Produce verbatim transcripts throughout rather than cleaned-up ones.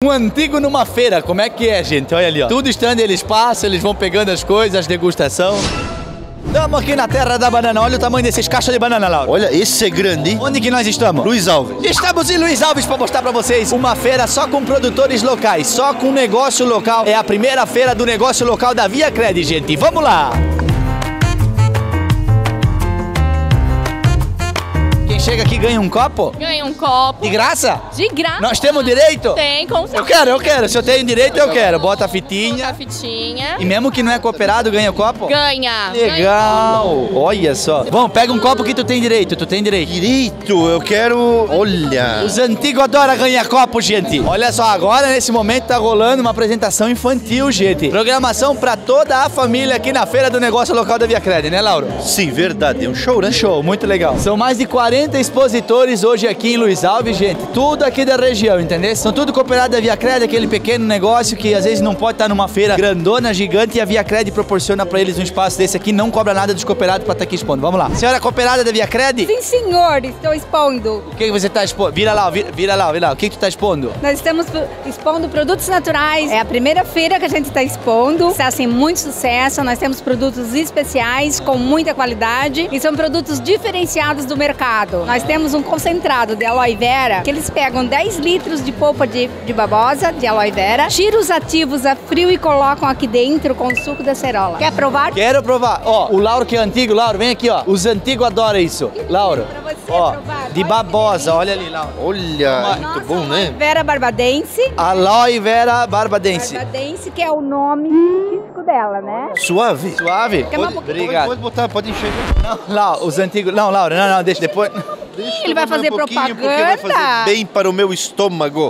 Um antigo numa feira, como é que é, gente? Olha ali, ó. Tudo stand, eles passam, eles vão pegando as coisas, degustação. Estamos aqui na terra da banana. Olha o tamanho desses caixas de banana, Laura. Olha, esse é grande, hein? Onde que nós estamos? Luiz Alves. Estamos em Luiz Alves para mostrar para vocês uma feira só com produtores locais, só com negócio local. É a primeira feira do negócio local da ViaCred, gente. Vamos lá! Quem chega aqui ganha um copo? Ganha um copo. De graça? De graça. Nós temos direito? Tem, com certeza. Eu quero, eu quero. Se eu tenho direito, eu quero. Bota a fitinha. Bota a fitinha. E mesmo que não é cooperado, ganha o copo? Ganha. Legal. Olha só. Bom, pega um copo que tu tem direito. Tu tem direito. Direito, eu quero... Olha. Os antigos adoram ganhar copo, gente. Olha só, agora nesse momento tá rolando uma apresentação infantil, gente. Programação pra toda a família aqui na feira do negócio local da ViaCred, né, Lauro? Sim, verdade. É um show, né? Show, muito legal. São mais de quarenta expositores hoje aqui em Luiz Alves, gente. Tudo aqui da região, entendeu? São tudo cooperados da ViaCred, aquele pequeno negócio que às vezes não pode estar numa feira grandona, gigante, e a ViaCred proporciona pra eles um espaço desse aqui, não cobra nada dos cooperados pra estar aqui expondo. Vamos lá. Senhora cooperada da ViaCred? Sim, senhor, estou expondo. O que que você tá expondo? Vira lá, vira, vira lá, vira lá. O que que tu tá expondo? Nós estamos expondo produtos naturais. É a primeira feira que a gente está expondo. Está sem muito sucesso. Nós temos produtos especiais com muita qualidade e são produtos diferenciados do mercado. Nós temos um concentrado de aloe vera que eles pegam dez litros de polpa de, de babosa, de aloe vera, tiram os ativos a frio e colocam aqui dentro com o suco da cerola. Quer provar? Quero provar. Ó, o Lauro que é antigo, Lauro, vem aqui, ó. Os antigos adoram isso. Lauro, Pra você ó, provar. de babosa, olha ali, Lauro. Olha, muito Nossa, bom, né? aloe vera barbadense. Aloe vera barbadense. Barbadense, que é o nome científico dela, né? Suave. Suave? Quer uma Pode- pouquinho? Obrigado. Pode botar, pode encher. Não, Lauro, os antigos... Não, Lauro, não, não, deixa depois... Deixa Ele vai eu tomar fazer um pouquinho, porque vai propaganda. fazer bem para o meu estômago.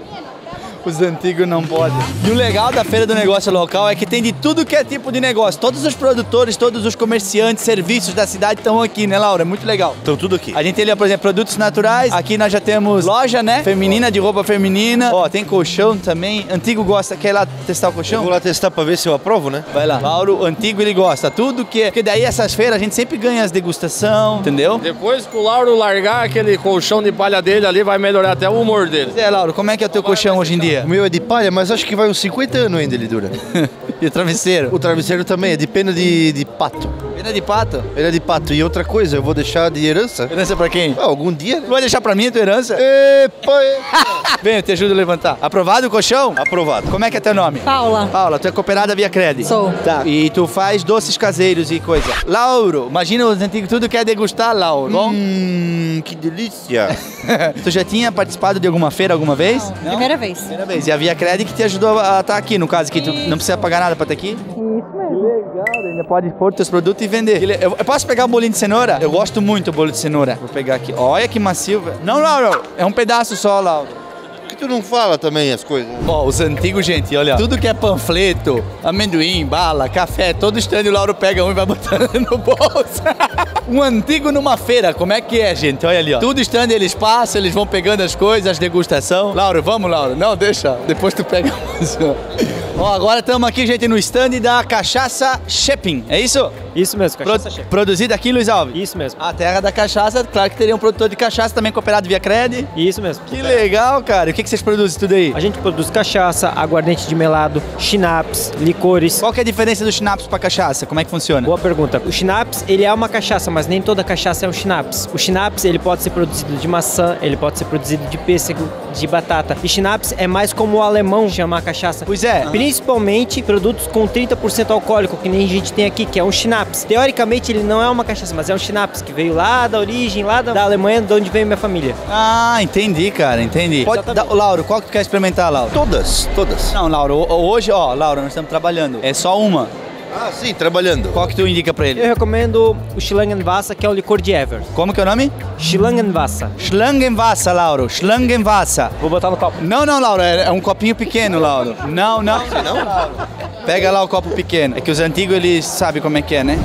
Os antigos não podem. E o legal da Feira do Negócio Local é que tem de tudo que é tipo de negócio. Todos os produtores, todos os comerciantes, serviços da cidade estão aqui, né, Laura? É muito legal. Estão tudo aqui. A gente tem ali, por exemplo, produtos naturais. Aqui nós já temos loja, né? Feminina, de roupa feminina. Ó, tem colchão também. Antigo gosta. Quer ir lá testar o Eu colchão? vou lá testar para ver se eu aprovo, né? Vai lá. Lauro, antigo, ele gosta. Tudo que... Porque daí essas feiras a gente sempre ganha as degustação, entendeu? Depois que o Lauro largar aquele colchão de palha dele ali, vai melhorar até o humor dele. É, Lauro, como é que é o teu colchão hoje em dia? O meu é de palha, mas acho que vai uns cinquenta anos ainda ele dura. E o travesseiro? O travesseiro também é de pena de, de pato. Pena de pato? Ele é de pato. E outra coisa, eu vou deixar de herança. Herança pra quem? Ah, algum dia, né? Tu vai deixar pra mim a tua herança? Epa, epa. Vem, eu te ajudo a levantar. Aprovado o colchão? Aprovado. Como é que é teu nome? Paula. Paula, tu é cooperada ViaCred? Sou. Tá. E tu faz doces caseiros e coisa. Lauro, imagina os antigos tudo quer degustar, Lauro. Bom? Hum, que delícia. Tu já tinha participado de alguma feira alguma vez? Não? Primeira vez. Primeira vez. E a ViaCred que te ajudou a estar aqui, no caso, que tu não precisa pagar nada pra estar aqui? Isso mesmo. Legal, ainda pode pôr teus produtos e vender. Eu, eu posso pegar o bolinho de cenoura? Eu gosto muito do bolo de cenoura. Vou pegar aqui. Olha que macio, velho. Não, Lauro, é um pedaço só, Lauro. Por que tu não fala também as coisas? Ó, os antigos, gente, olha. Tudo que é panfleto, amendoim, bala, café, todo estranho o Lauro pega um e vai botando no bolso. Um antigo numa feira, como é que é, gente? Olha ali, ó. Tudo estranho, eles passam, eles vão pegando as coisas, as degustação. Lauro, vamos, Lauro. Não, deixa. Depois tu pega mais. Ó, agora estamos aqui, gente, no stand da Cachaça Shopping. É isso? Isso mesmo, Pro- cachaça chefe. Produzida aqui em Luiz Alves. Isso mesmo. A terra da cachaça, claro que teria um produtor de cachaça também cooperado ViaCred. Isso mesmo. Que legal, cara. E o que que vocês produzem tudo aí? A gente produz cachaça, aguardente de melado, schnapps, licores. Qual que é a diferença do schnapps pra cachaça? Como é que funciona? Boa pergunta. O schnapps, ele é uma cachaça, mas nem toda cachaça é um schnapps. O schnapps, ele pode ser produzido de maçã, ele pode ser produzido de pêssego, de batata. E schnapps é mais como o alemão chama a cachaça. Pois é. Principalmente produtos com trinta por cento álcoólico, que nem a gente tem aqui, que é um schnapps. Teoricamente, ele não é uma cachaça, mas é um schnapps, que veio lá da origem, lá da, da Alemanha, de onde veio minha família. Ah, entendi, cara, entendi. Pode dar, Lauro, qual que tu quer experimentar, Lauro? Todas, todas. Não, Lauro, ho- hoje, ó, Lauro, nós estamos trabalhando. É só uma. Ah, sim, trabalhando. Qual que tu indica pra ele? Eu recomendo o Schlangenwasser, que é o licor de Ever. Como que é o nome? Schlangenwasser. Schlangenwasser, Lauro. Schlangenwasser. Vou botar no copo. Não, não, Lauro, é é um copinho pequeno, Lauro. Não, não. Não? Pega lá o copo pequeno. É que os antigos, eles sabem como é que é, né?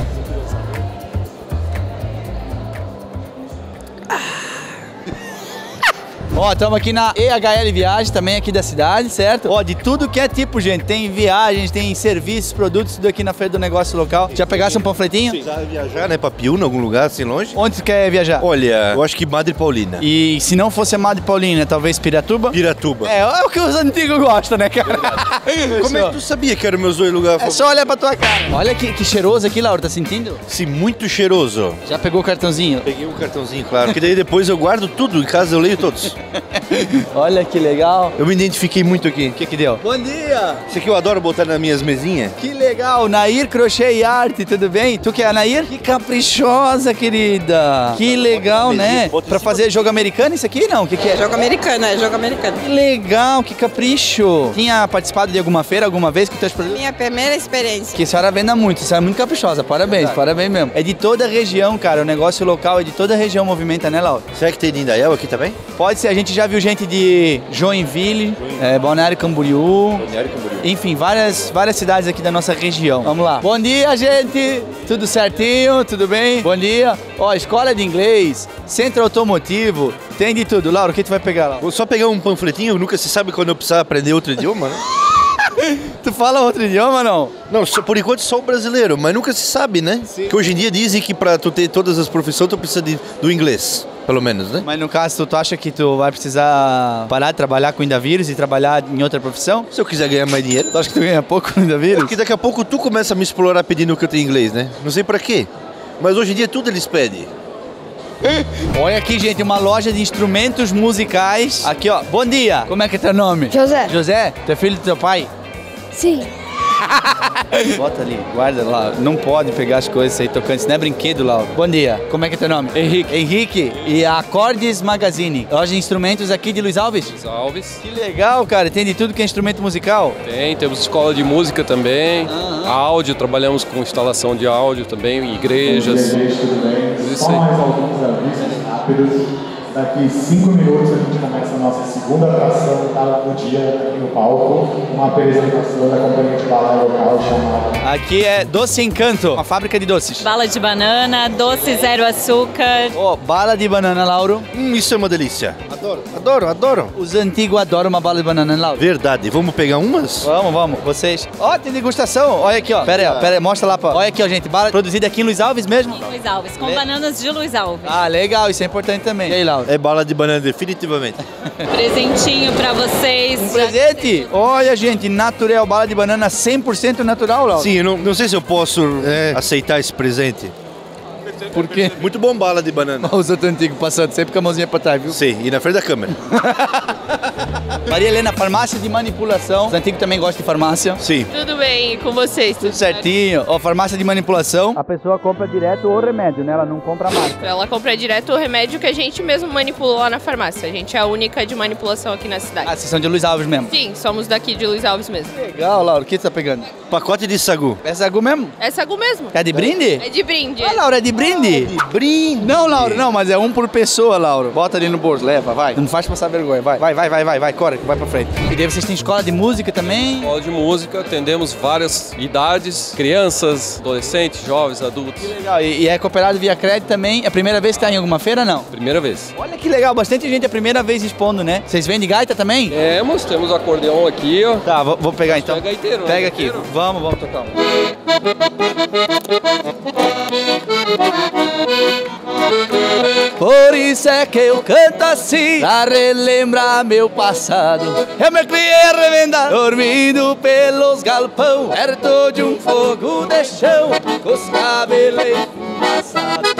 Ó, Ó, estamos aqui na E H L Viagens, também aqui da cidade, certo? Ó, de tudo que é tipo, gente. Tem viagens, tem serviços, produtos, tudo aqui na Feira do Negócio Local. Já pegasse um panfletinho? Precisava viajar, né? Pra Piúna, algum lugar assim longe? Onde tu quer viajar? Olha, eu acho que Madre Paulina. E se não fosse a Madre Paulina, talvez Piratuba? Piratuba. É, é o que os antigos gostam, né, cara? Como é que tu sabia que era meus dois lugares? É só olhar pra tua cara. Olha que, que cheiroso aqui, Laura, tá sentindo? Sim, muito cheiroso. Já pegou o cartãozinho? Peguei um cartãozinho, claro. Que daí depois eu guardo tudo, em casa eu leio todos. Olha que legal. Eu me identifiquei muito aqui. O que que deu? Bom dia! Isso aqui eu adoro botar nas minhas mesinhas. Que legal, Nair Crochê e Arte, tudo bem? Tu que é a Nair? Que caprichosa, querida. Que legal, né? Pra fazer jogo americano isso aqui, não? O que que é? Jogo americano, é jogo americano. Que legal, que capricho. Tinha participado de alguma feira alguma vez com teus produtos? Minha primeira experiência. Que a senhora venda muito, a senhora é muito caprichosa, parabéns, parabéns mesmo. É de toda a região, cara, o negócio local é de toda a região, movimenta, né, Laura? Será que tem de Indaial aqui também? Pode ser, a gente já viu gente de Joinville, é, Balneário Camboriú, Balneário Camboriú. enfim, várias, várias cidades aqui da nossa região. Vamos lá. Bom dia, gente! Tudo certinho? Tudo bem? Bom dia. Ó, escola de inglês, centro automotivo, tem de tudo. Laura, o que tu vai pegar lá? Vou só pegar um panfletinho, nunca se sabe quando eu precisar aprender outro idioma, né? Tu fala outro idioma, não? Não, só, por enquanto só o brasileiro, mas nunca se sabe, né? Sim. Que hoje em dia dizem que pra tu ter todas as profissões, tu precisa de, do inglês, pelo menos, né? Mas no caso, tu, tu acha que tu vai precisar parar de trabalhar com Indavírus e trabalhar em outra profissão? Se eu quiser ganhar mais dinheiro. Tu acha que tu ganha pouco com Indavírus? Porque daqui a pouco tu começa a me explorar pedindo que eu tenha inglês, né? Não sei pra quê. Mas hoje em dia tudo eles pedem. Olha aqui, gente, uma loja de instrumentos musicais. Aqui, ó. Bom dia. Como é que é teu nome? José. José? Tu é filho do teu pai? Sim. Bota ali, guarda lá. Não pode pegar as coisas aí tocando. Isso não é brinquedo, Laura. Bom dia. Como é que é teu nome? Henrique. Henrique. E a Acordes Magazine. Loja de instrumentos aqui de Luiz Alves? Luiz Alves. Que legal, cara. Tem de tudo que é instrumento musical? Tem, temos escola de música também. Aham. Áudio, trabalhamos com instalação de áudio também, em igrejas. Bom dia, gente, tudo bem? Tudo isso Só aí. mais alguns avisos rápidos. Daqui cinco minutos a gente começa a nossa segunda atração tá, do dia aqui no palco. Uma apresentação da companhia de bala local chamada... Aqui é Doce Encanto, uma fábrica de doces. Bala de banana, doce zero açúcar. Ó, bala de banana, Lauro. Hum, isso é uma delícia. Adoro, adoro, adoro. Os antigos adoram uma bala de banana, né, Lauro? Verdade, vamos pegar umas? Vamos, vamos. Vocês. Ó, tem degustação. Olha aqui, ó. Pera aí, ó. Pera aí, mostra lá, pra... Olha aqui, ó, gente. Bala produzida aqui em Luiz Alves mesmo? Em Luiz Alves, com Le- bananas de Luiz Alves. Ah, legal. Isso é importante também. E aí, Lauro? É bala de banana, definitivamente. Presentinho pra vocês. Um presente? Olha, gente, natural. Bala de banana cem por cento natural, Lauro. Sim, eu não, não sei se eu posso é, aceitar esse presente. Por quê? Muito bom bala de banana. Os outros antigos passando sempre com a mãozinha pra trás, viu? Sim, e na frente da câmera. Maria Helena, farmácia de manipulação. Os antigos também gostam de farmácia. Sim. Tudo bem, e com vocês? Tudo certinho. Ó, farmácia de manipulação. A pessoa compra direto o remédio, né? Ela não compra a marca. Ela compra direto o remédio que a gente mesmo manipulou lá na farmácia. A gente é a única de manipulação aqui na cidade. Ah, vocês são de Luiz Alves mesmo? Sim, somos daqui de Luiz Alves mesmo. Legal, Laura. O que você tá pegando? Pacote de sagu. É sagu mesmo? É sagu mesmo. É de brinde? É de brinde. Ah, Laura, é de brinde? De brinde. Não, Laura, não, mas é um por pessoa, Laura. Bota ali no bolso, leva, vai. Não faz passar vergonha, vai. Vai, vai, vai, vai, vai, corre, vai pra frente. E daí vocês têm escola de música também? Escola de música, atendemos várias idades, crianças, adolescentes, jovens, adultos. Que legal. E, e é cooperado via crédito também. É a primeira vez que tá em alguma feira, não? Primeira vez. Olha que legal, bastante gente é a primeira vez expondo, né? Vocês vendem gaita também? Temos, temos acordeão aqui, ó. Tá, vou, vou pegar então. É gaiteiro, né? Pega aqui. Gaiteiro. Vamos, vamos tocar um. Por isso é que eu canto assim, pra relembrar meu passado. Eu me criei revendado, dormindo pelos galpão, perto de um fogo de chão, com os cabelos passados.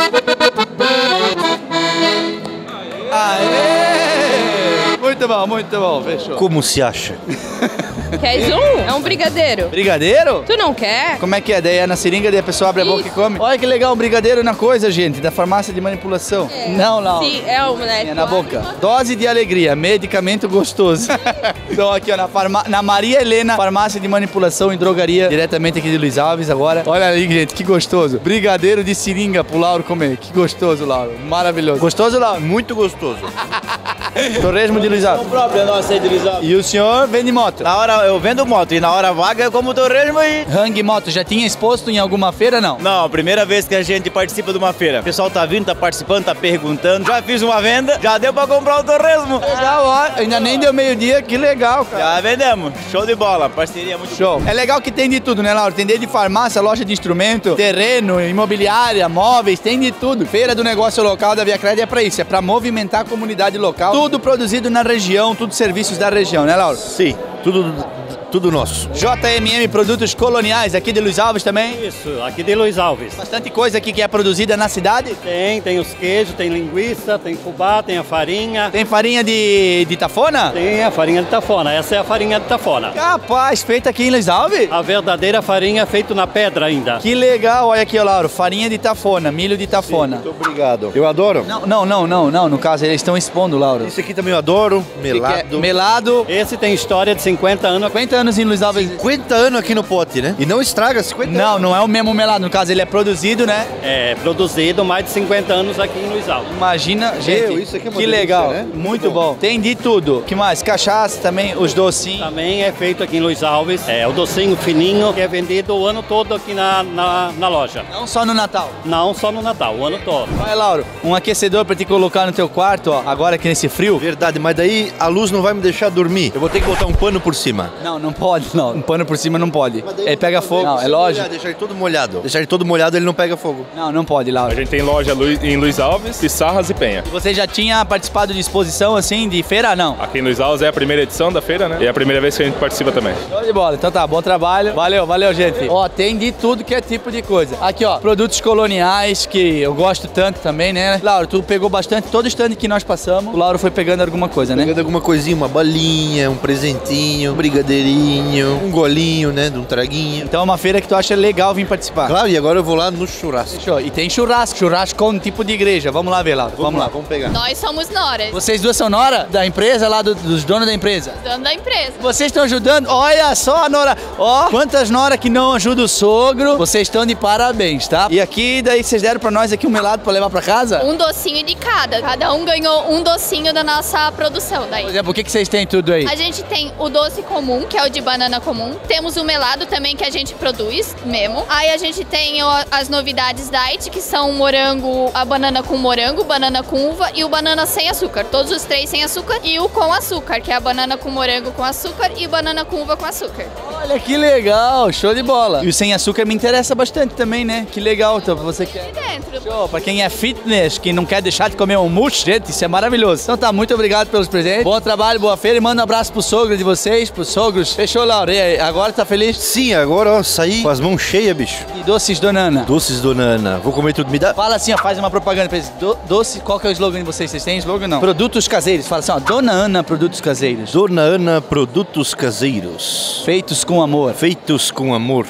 Aê! Muito bom, muito bom, fechou. Como se acha? Queres um? É um brigadeiro. Brigadeiro? Tu não quer? Como é que é? Daí é na seringa, daí a pessoa abre a boca e come. Olha que legal, um brigadeiro na coisa, gente, da farmácia de manipulação. É. Não, não. Sim, é um, né? É na boca. Dose de alegria, medicamento gostoso. Então aqui, ó, na, farma... na Maria Helena, farmácia de manipulação e drogaria, diretamente aqui de Luiz Alves agora. Olha ali, gente, que gostoso. Brigadeiro de seringa pro Lauro comer. Que gostoso, Lauro. Maravilhoso. Gostoso, Lauro? Muito gostoso. Torresmo de Luiz Alves. O próprio nosso aí de Luiz Alves. E o senhor vende moto? Na hora eu vendo moto e na hora vaga eu como torresmo e... Hang Moto, já tinha exposto em alguma feira, não? Não, primeira vez que a gente participa de uma feira. O pessoal tá vindo, tá participando, tá perguntando. Já fiz uma venda, já deu pra comprar o torresmo. Legal, ó. Ainda nem deu meio-dia, que legal, cara. Já vendemos. Show de bola, parceria muito show. boa. É legal que tem de tudo, né, Laura? Tem desde farmácia, loja de instrumento, terreno, imobiliária, móveis, tem de tudo. Feira do negócio local da Via Cred é pra isso, é pra movimentar a comunidade local. Tudo produzido na região, tudo serviços da região, né, Laura? Sim, tudo, tudo nosso. J M M Produtos Coloniais, aqui de Luiz Alves também? Isso, aqui de Luiz Alves. Bastante coisa aqui que é produzida na cidade? Tem, tem os queijos, tem linguiça, tem fubá, tem a farinha. Tem farinha de, de tafona? Tem a farinha de tafona, essa é a farinha de tafona. Capaz, feita aqui em Luiz Alves? A verdadeira farinha feita na pedra ainda. Que legal, olha aqui, Lauro, farinha de tafona, milho de tafona. Sim, muito obrigado. Eu adoro. Não, não, não, não, não, no caso eles estão expondo, Lauro. Esse aqui também eu adoro, melado. Que que é? Melado. Esse tem história de cinquenta anos. cinquenta anos em Luiz Alves. cinquenta anos aqui no pote, né? E não estraga, cinquenta anos. Não, não é o mesmo melado, no caso ele é produzido, né? É, produzido mais de cinquenta anos aqui em Luiz Alves. Imagina, gente, Meu, isso aqui é uma que delícia, legal, né? muito, Muito bom. bom. Tem de tudo. Que mais? Cachaça também, os docinhos. Também é feito aqui em Luiz Alves. É o docinho fininho que é vendido o ano todo aqui na, na, na loja. Não só no Natal? Não só no Natal, o ano todo. Vai, Lauro, um aquecedor pra te colocar no teu quarto, ó, agora aqui nesse frio. Verdade, mas daí a luz não vai me deixar dormir. Eu vou ter que botar um pano por cima. Não, não pode, não. Um pano por cima não pode. Ele pega fogo. Não, é lógico. Deixar ele todo molhado. Deixar ele todo molhado, ele não pega fogo. Não, não pode, Lauro. A gente tem loja em Luiz Alves, Pissarras e Penha. E você já tinha participado de exposição assim, de feira, não? Aqui em Luiz Alves é a primeira edição da feira, né? E é a primeira vez que a gente participa também. Show de bola. Então tá, bom trabalho. Valeu, valeu, gente. Ó, tem de tudo que é tipo de coisa. Aqui, ó, produtos coloniais que eu gosto tanto também, né? Lauro, tu pegou bastante, todo stand que nós passamos, o Lauro foi pegando alguma coisa, né? Pegando alguma coisinha, uma balinha, um presentinho, um brigadeirinho, um golinho, né, de um traguinho. Então é uma feira que tu acha legal vir participar. Claro, e agora eu vou lá no churrasco. Fechou. E tem churrasco, churrasco com tipo de igreja. Vamos lá ver, Lauro. Vamos, vamos lá, vamos pegar. Nós somos noras. Vocês duas são nora da empresa lá, do, dos donos da empresa? Dono da empresa. Vocês estão ajudando? Olha só a nora. Ó, quantas noras que não ajudam o sogro. Vocês estão de parabéns, tá? E aqui, daí vocês deram pra nós aqui um melado pra levar pra casa? Um docinho de cada. Cada um ganhou um docinho da nossa produção daí. Por exemplo, o que, que vocês têm tudo aí? A gente tem o doce comum, que é o de banana comum. Temos o melado também, que a gente produz mesmo. Aí a gente tem o, as novidades diet, que são o morango, a banana com morango, banana com uva e o banana sem açúcar. Todos os três sem açúcar. E o com açúcar, que é a banana com morango com açúcar e banana com uva com açúcar. Olha que legal, show de bola. E o sem açúcar me interessa bastante também, né? Que legal, então você quer. E dentro. Show, pra quem é fitness, que não quer deixar de comer um mousse, gente, isso é maravilhoso. Então tá, muito obrigado pelos presentes. Bom trabalho, boa feira e manda um abraço pro sogro de vocês, pros sogros. Fechou, Laura? E aí, agora tá feliz? Sim, agora ó, saí com as mãos cheias, bicho. E doces Dona Ana? Doces Dona Ana. Vou comer tudo. Me dá. Fala assim, ó, faz uma propaganda pra eles. Do, doce, qual que é o slogan de vocês? Vocês têm slogan não? Produtos caseiros. Fala assim, ó, Dona Ana Produtos Caseiros. Dona Ana Produtos Caseiros. Feitos com amor. Feitos com amor.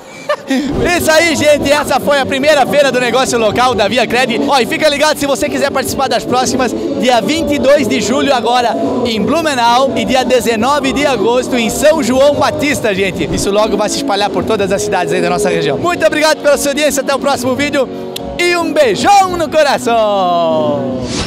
Isso aí, gente, essa foi a primeira feira do negócio local da Via Cred. Ó, e fica ligado se você quiser participar das próximas, dia vinte e dois de julho agora em Blumenau e dia dezenove de agosto em São João Batista, gente. Isso logo vai se espalhar por todas as cidades aí da nossa região. Muito obrigado pela sua audiência, até o próximo vídeo e um beijão no coração!